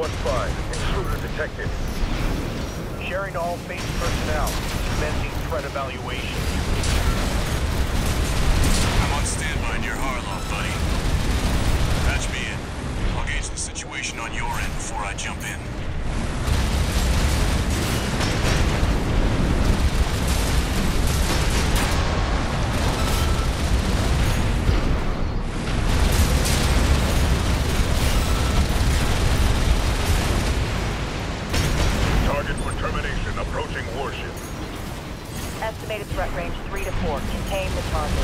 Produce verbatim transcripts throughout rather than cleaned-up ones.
Code five, intruder detected. Sharing to all base personnel. Commencing threat evaluation. I'm on standby near Harlow, buddy. Patch me in. I'll gauge the situation on your end before I jump in. Target for termination approaching warship. Estimated threat range three to four. Contain the target.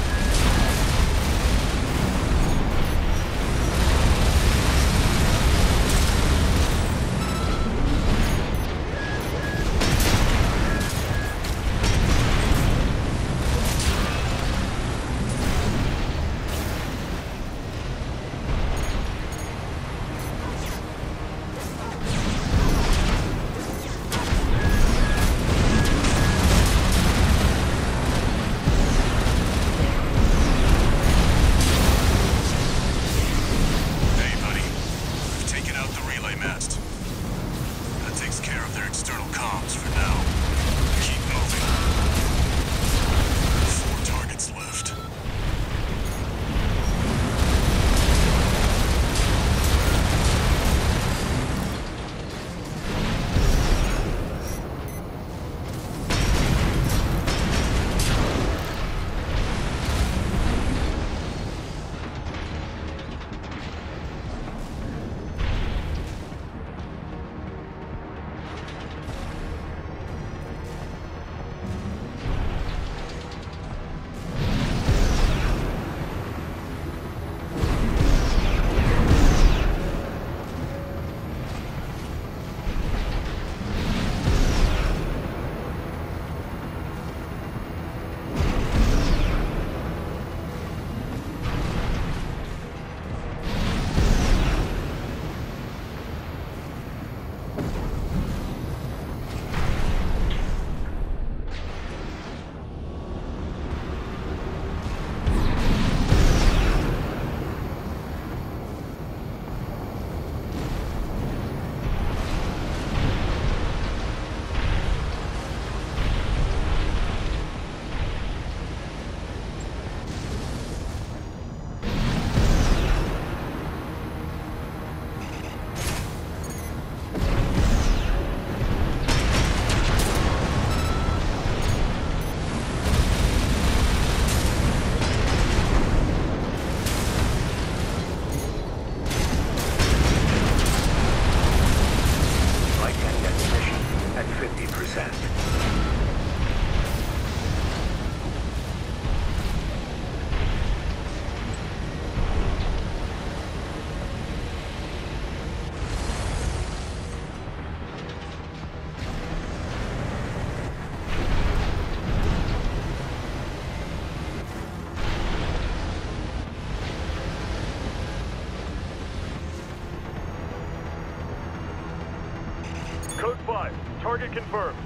Code five, target confirmed.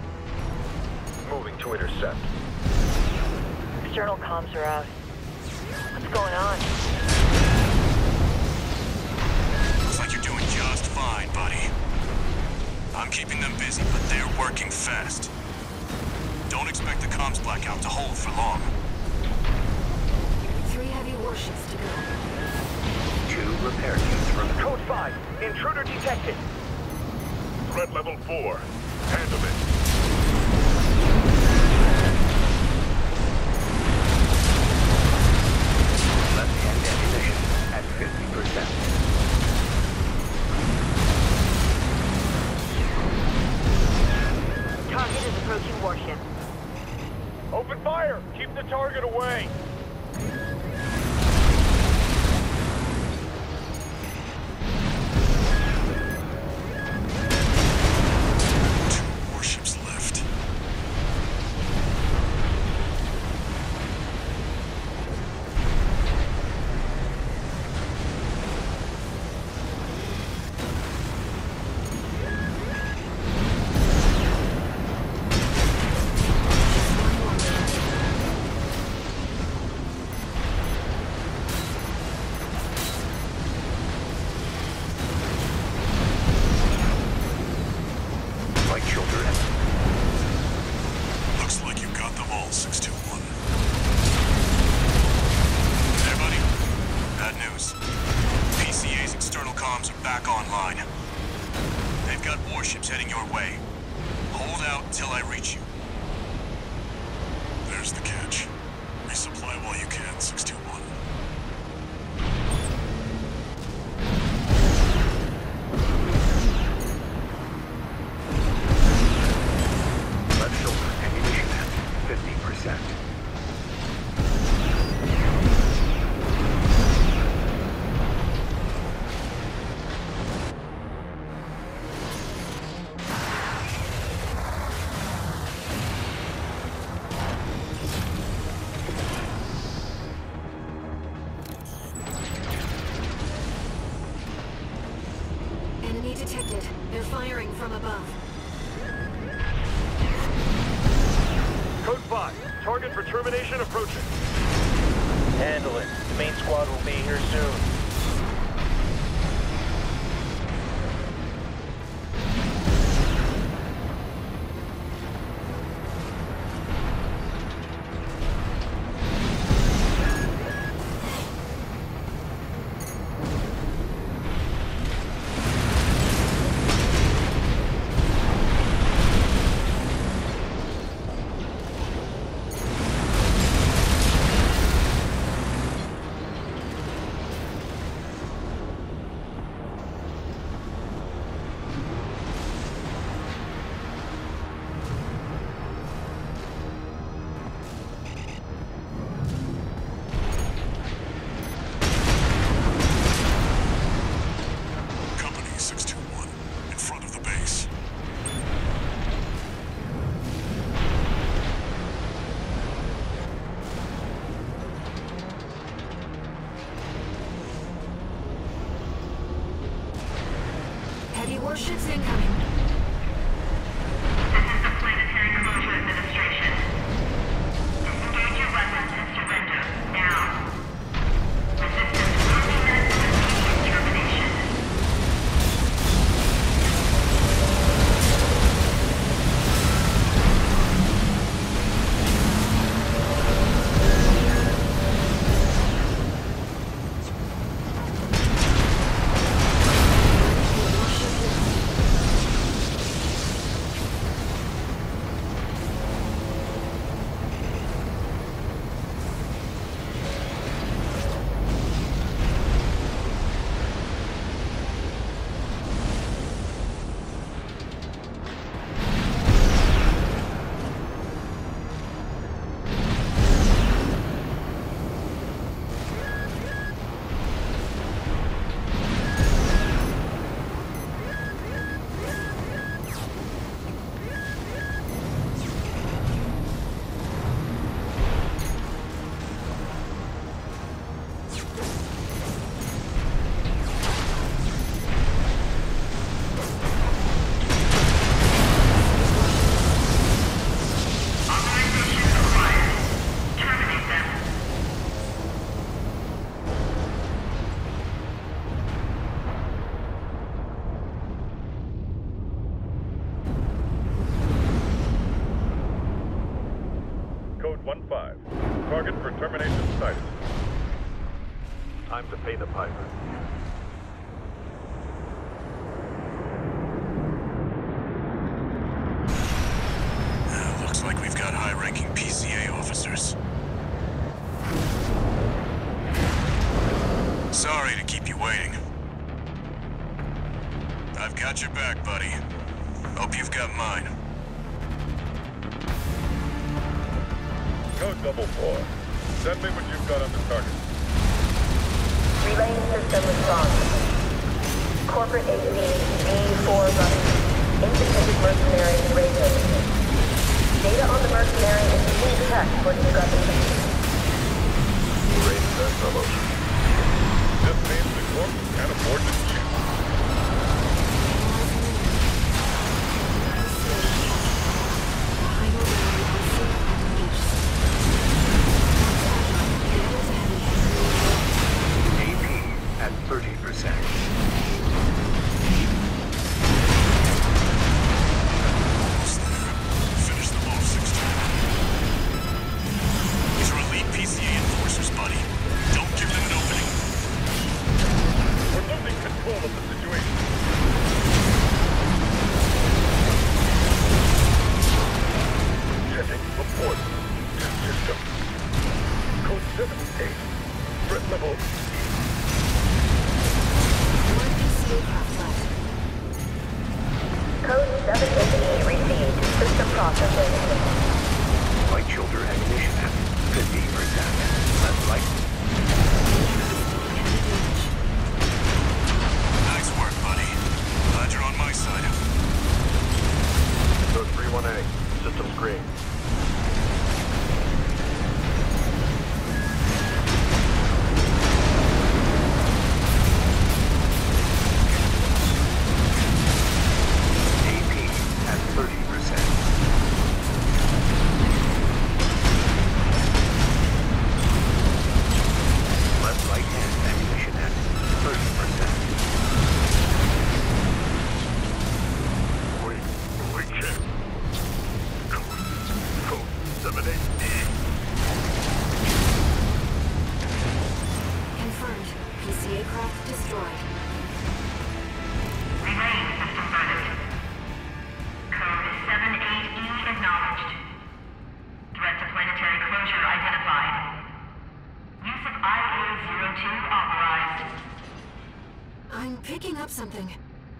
Moving to intercept. External comms are out. What's going on? Looks like you're doing just fine, buddy. I'm keeping them busy, but they're working fast. Don't expect the comms blackout to hold for long. Three heavy warships to go. Two repair kits from Code five, intruder detected. threat level four. Handle it. Left-hand ammunition at fifty percent. Target is approaching warship. Open fire! Keep the target away! Two warships left. firing from above. Code five, target for termination approaching. Handle it. The main squad will be here soon. Heavy warships incoming. This is the Planetary Closure Administration. Disengage your weapons and surrender, now. Resistance will be met with immediate termination. Code one five. Target for termination sighted. Time to pay the piper. Uh, looks like we've got high-ranking P C A officers. Sorry to keep you waiting. I've got your back, buddy. Hope you've got mine. Code double four. Send me what you've got on the target. Relaying system response. Corporate A C B four running. Independent mercenary radio. Data on the mercenary is being checked for discrepancy. Raise that fellow. This means the corp can't afford to shoot. thirty percent. Finish them off, sixteen. These are elite P C A enforcers, buddy. Don't give them an opening. We're losing control of the situation. Checking report to system. Code seven eight. Threat level. Code seven eight received. System processing. Light shoulder ammunition at fifty percent. Less light. Nice work, buddy. Glad you're on my side. Code three one A. System screen. destroyed. Relaying system verdict. Code seven eight E acknowledged. Threat to planetary closure identified. Use of I A zero two authorized. I'm picking up something.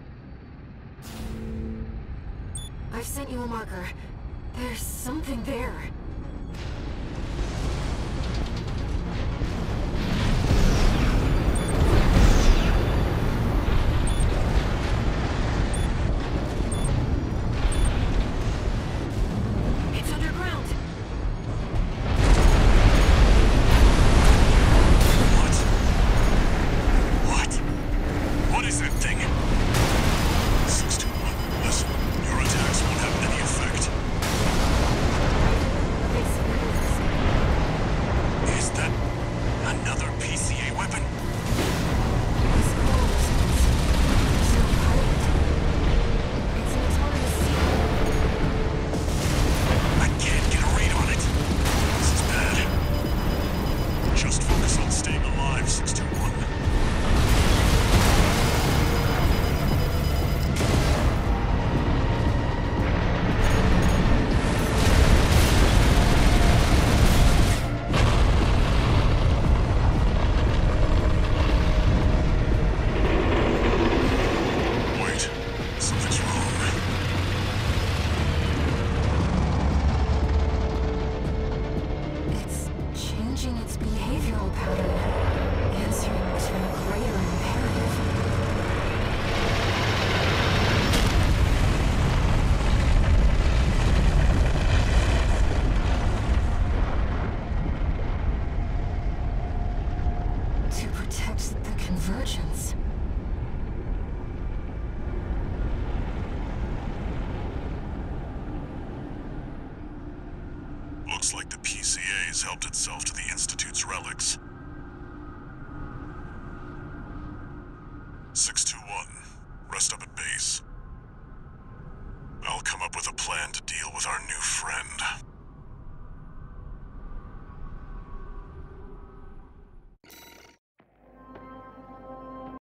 I've sent you a marker. There's something there. It's underground. What? What? What is that thing? six two one, listen. Your attacks won't have any effect. Is that another P C A weapon? This call response. So pilot. It's an autonomous system. I can't get a read on it. This is bad. Just focus on staying alive, six two one. Wait, something's wrong. It's changing its behavioral pattern, answering to a greater imperative. To protect the convergence. Looks like the P C A has helped itself to the Institute's relics.